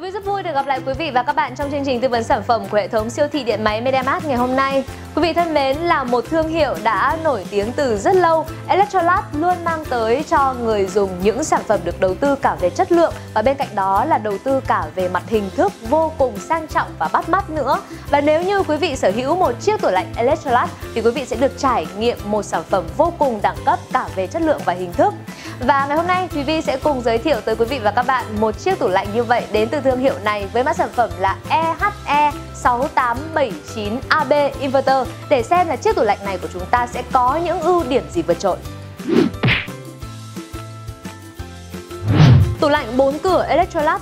Vi rất vui được gặp lại quý vị và các bạn trong chương trình tư vấn sản phẩm của hệ thống siêu thị điện máy MediaMart ngày hôm nay. Quý vị thân mến, là một thương hiệu đã nổi tiếng từ rất lâu, Electrolux luôn mang tới cho người dùng những sản phẩm được đầu tư cả về chất lượng và bên cạnh đó là đầu tư cả về mặt hình thức vô cùng sang trọng và bắt mắt nữa. Và nếu như quý vị sở hữu một chiếc tủ lạnh Electrolux thì quý vị sẽ được trải nghiệm một sản phẩm vô cùng đẳng cấp cả về chất lượng và hình thức. Và ngày hôm nay Thùy Vi sẽ cùng giới thiệu tới quý vị và các bạn một chiếc tủ lạnh như vậy đến từ thương hiệu này với mã sản phẩm là EHE6879AB Inverter để xem là chiếc tủ lạnh này của chúng ta sẽ có những ưu điểm gì vượt trội. Tủ lạnh 4 cửa Electrolux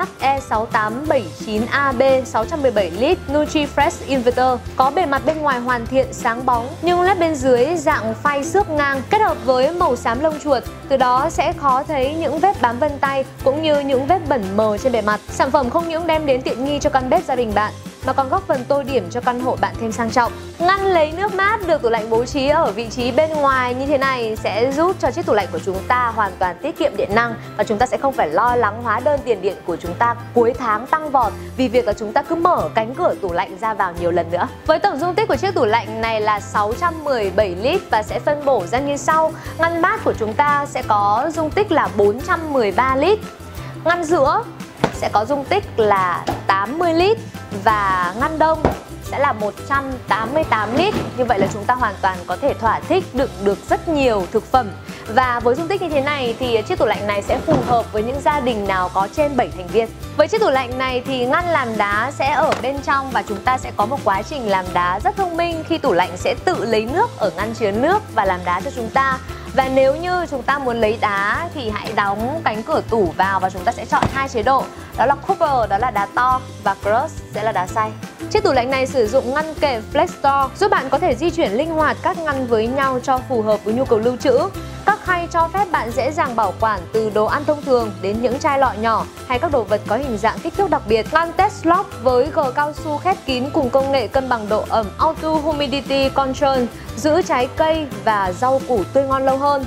EHE6879AB 617 lít NutriFresh Inverter có bề mặt bên ngoài hoàn thiện sáng bóng nhưng led bên dưới dạng phai xước ngang kết hợp với màu xám lông chuột, từ đó sẽ khó thấy những vết bám vân tay cũng như những vết bẩn mờ trên bề mặt. Sản phẩm không những đem đến tiện nghi cho căn bếp gia đình bạn mà còn góp phần tô điểm cho căn hộ bạn thêm sang trọng. Ngăn lấy nước mát được tủ lạnh bố trí ở vị trí bên ngoài như thế này sẽ giúp cho chiếc tủ lạnh của chúng ta hoàn toàn tiết kiệm điện năng và chúng ta sẽ không phải lo lắng hóa đơn tiền điện của chúng ta cuối tháng tăng vọt vì việc là chúng ta cứ mở cánh cửa tủ lạnh ra vào nhiều lần nữa. Với tổng dung tích của chiếc tủ lạnh này là 617 lít và sẽ phân bổ ra như sau. Ngăn mát của chúng ta sẽ có dung tích là 413 lít. Ngăn giữa sẽ có dung tích là 80 lít và ngăn đông sẽ là 188 lít. Như vậy là chúng ta hoàn toàn có thể thỏa thích đựng được rất nhiều thực phẩm. Và với dung tích như thế này thì chiếc tủ lạnh này sẽ phù hợp với những gia đình nào có trên 7 thành viên. Với chiếc tủ lạnh này thì ngăn làm đá sẽ ở bên trong và chúng ta sẽ có một quá trình làm đá rất thông minh khi tủ lạnh sẽ tự lấy nước ở ngăn chứa nước và làm đá cho chúng ta. Và nếu như chúng ta muốn lấy đá thì hãy đóng cánh cửa tủ vào và chúng ta sẽ chọn hai chế độ. Đó là Cooper, đó là đá to, và Crush sẽ là đá xay. Chiếc tủ lạnh này sử dụng ngăn kềm Flex Store giúp bạn có thể di chuyển linh hoạt các ngăn với nhau cho phù hợp với nhu cầu lưu trữ. Các khay cho phép bạn dễ dàng bảo quản từ đồ ăn thông thường đến những chai lọ nhỏ hay các đồ vật có hình dạng kích thước đặc biệt. Ngăn Test Lock với gờ cao su khép kín cùng công nghệ cân bằng độ ẩm Auto Humidity Control giữ trái cây và rau củ tươi ngon lâu hơn.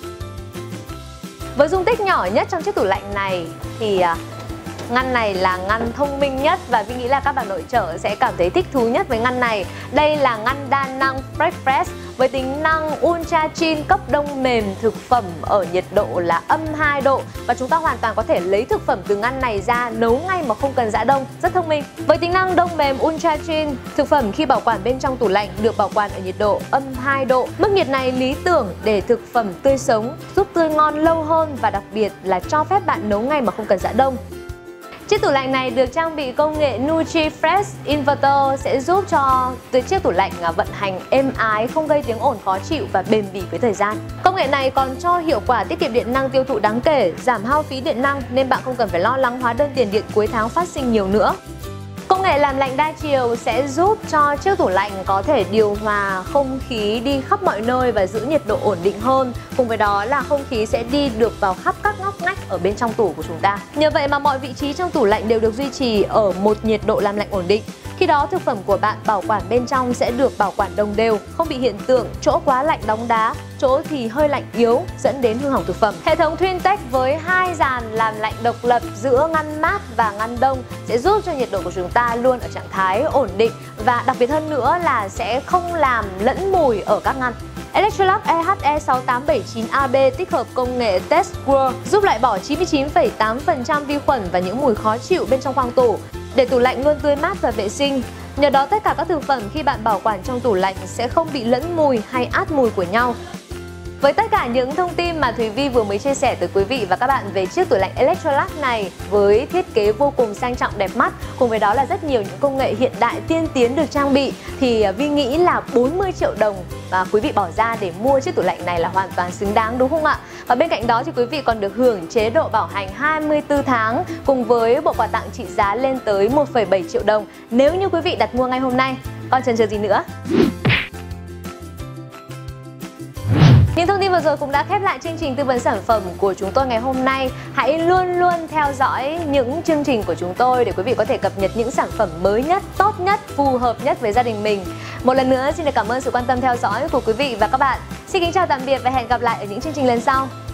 Với dung tích nhỏ nhất trong chiếc tủ lạnh này thì ngăn này là ngăn thông minh nhất và Vi nghĩ là các bà nội trợ sẽ cảm thấy thích thú nhất với ngăn này. Đây là ngăn đa năng Fresh với tính năng Ultra Chill cấp đông mềm thực phẩm ở nhiệt độ là -2 độ và chúng ta hoàn toàn có thể lấy thực phẩm từ ngăn này ra nấu ngay mà không cần giã đông, rất thông minh. Với tính năng đông mềm Ultra Chill, thực phẩm khi bảo quản bên trong tủ lạnh được bảo quản ở nhiệt độ -2 độ. Mức nhiệt này lý tưởng để thực phẩm tươi sống, giúp tươi ngon lâu hơn và đặc biệt là cho phép bạn nấu ngay mà không cần giã đông. Chiếc tủ lạnh này được trang bị công nghệ NutriFresh Inverter sẽ giúp cho chiếc tủ lạnh vận hành êm ái, không gây tiếng ồn khó chịu và bền bỉ với thời gian. Công nghệ này còn cho hiệu quả tiết kiệm điện năng tiêu thụ đáng kể, giảm hao phí điện năng nên bạn không cần phải lo lắng hóa đơn tiền điện cuối tháng phát sinh nhiều nữa. Công nghệ làm lạnh đa chiều sẽ giúp cho chiếc tủ lạnh có thể điều hòa không khí đi khắp mọi nơi và giữ nhiệt độ ổn định hơn. Cùng với đó là không khí sẽ đi được vào khắp các ngóc ngách ở bên trong tủ của chúng ta. Nhờ vậy mà mọi vị trí trong tủ lạnh đều được duy trì ở một nhiệt độ làm lạnh ổn định. Khi đó thực phẩm của bạn bảo quản bên trong sẽ được bảo quản đồng đều, không bị hiện tượng chỗ quá lạnh đóng đá, chỗ thì hơi lạnh yếu dẫn đến hư hỏng thực phẩm. Hệ thống Twintech với hai dàn làm lạnh độc lập giữa ngăn mát và ngăn đông sẽ giúp cho nhiệt độ của chúng ta luôn ở trạng thái ổn định và đặc biệt hơn nữa là sẽ không làm lẫn mùi ở các ngăn. Electrolux EHE6879AB tích hợp công nghệ Test World giúp loại bỏ 99,8% vi khuẩn và những mùi khó chịu bên trong khoang tủ để tủ lạnh luôn tươi mát và vệ sinh. Nhờ đó tất cả các thực phẩm khi bạn bảo quản trong tủ lạnh sẽ không bị lẫn mùi hay át mùi của nhau. Với tất cả những thông tin mà Thùy Vi vừa mới chia sẻ tới quý vị và các bạn về chiếc tủ lạnh Electrolux này với thiết kế vô cùng sang trọng đẹp mắt, cùng với đó là rất nhiều những công nghệ hiện đại tiên tiến được trang bị, thì Vi nghĩ là 40 triệu đồng và quý vị bỏ ra để mua chiếc tủ lạnh này là hoàn toàn xứng đáng, đúng không ạ? Và bên cạnh đó thì quý vị còn được hưởng chế độ bảo hành 24 tháng cùng với bộ quà tặng trị giá lên tới 1,7 triệu đồng nếu như quý vị đặt mua ngay hôm nay. Còn chần chờ gì nữa? Những thông tin vừa rồi cũng đã khép lại chương trình tư vấn sản phẩm của chúng tôi ngày hôm nay. Hãy luôn luôn theo dõi những chương trình của chúng tôi để quý vị có thể cập nhật những sản phẩm mới nhất, tốt nhất, phù hợp nhất với gia đình mình. Một lần nữa xin được cảm ơn sự quan tâm theo dõi của quý vị và các bạn. Xin kính chào tạm biệt và hẹn gặp lại ở những chương trình lần sau.